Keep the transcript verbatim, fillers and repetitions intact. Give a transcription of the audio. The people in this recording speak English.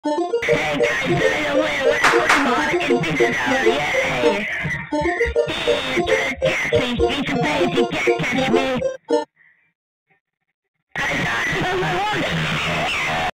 Hey guys, today I'm playing Last Pokemon in Pizza Tower, yay! Yeah, just catch me, Pizza Face, you can't catch me! I got